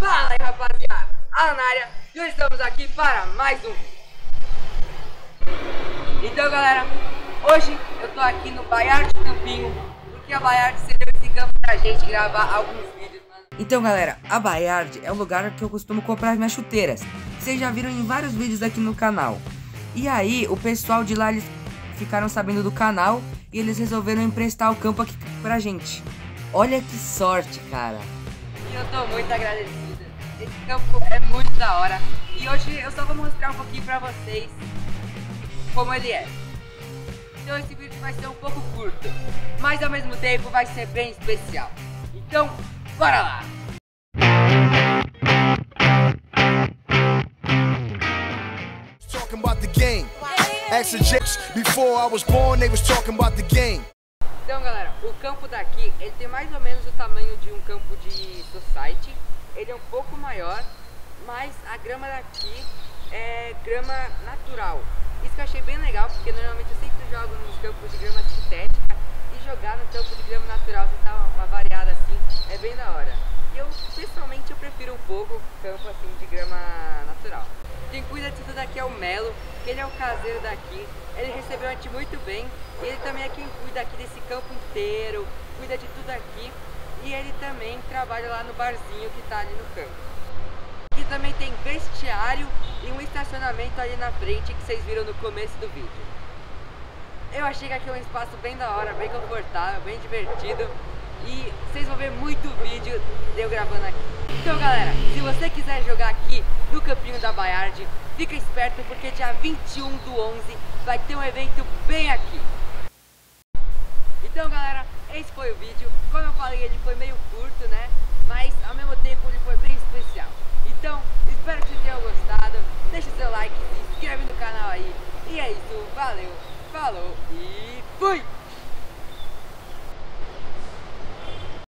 Fala aí, rapaziada, Alan na área, e hoje estamos aqui para mais um vídeo. Então, galera, hoje eu tô aqui no Bayard Campinho, porque a Bayard cedeu esse campo pra gente gravar alguns vídeos, mano. Então, galera, a Bayard é o lugar que eu costumo comprar minhas chuteiras. Vocês já viram em vários vídeos aqui no canal. E aí, o pessoal de lá, eles ficaram sabendo do canal e eles resolveram emprestar o campo aqui pra gente. Olha que sorte, cara. E eu tô muito agradecido. Esse campo é muito da hora. E hoje eu só vou mostrar um pouquinho pra vocês como ele é. Então esse vídeo vai ser um pouco curto, mas ao mesmo tempo vai ser bem especial. Então, bora lá! Talking about the game. Ask the Jips before I was born, they was talking about the game. Então, galera, o campo daqui, ele tem mais ou menos o tamanho de um campo de society. Ele é um pouco maior, mas a grama daqui é grama natural. Isso que eu achei bem legal, porque normalmente eu sempre jogo nos campos de grama sintética, e jogar no campo de grama natural, que tá uma variada assim, é bem da hora. E eu, pessoalmente, eu prefiro um pouco campo assim de grama natural. Quem cuida disso daqui é o Melo, que ele é o caseiro daqui. Ele recebeu a gente muito bem, e ele também é quem cuida aqui desse campo inteiro, cuida de tudo aqui. E ele também trabalha lá no barzinho que tá ali no campo. Aqui também tem vestiário e um estacionamento ali na frente que vocês viram no começo do vídeo. Eu achei que aqui é um espaço bem da hora, bem confortável, bem divertido. E vocês vão ver muito vídeo de eu gravando aqui. Então, galera, se você quiser jogar aqui no campinho da Bayard, fica esperto porque dia 21/11 vai ter um evento bem aqui. Então, galera, esse foi o vídeo. Como eu falei, ele foi meio curto, né? Mas ao mesmo tempo ele foi bem especial. Então, espero que vocês tenham gostado. Deixa seu like, se inscreve no canal aí. E é isso, valeu, falou e fui!